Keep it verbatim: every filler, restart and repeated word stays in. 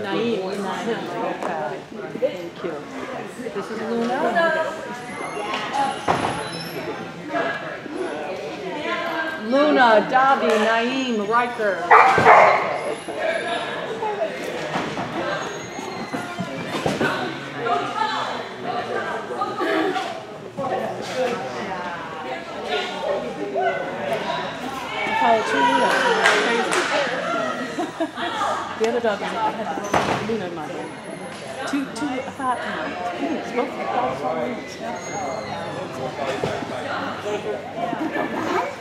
Naeem. Naeem. Okay. Thank you. This is Luna. Luna, Davi, Naeem, Riker. How two Luna? The other dog is I had the wrong Luna in my hand. Two, two, I thought, Phoenix, both dogs are Phoenix.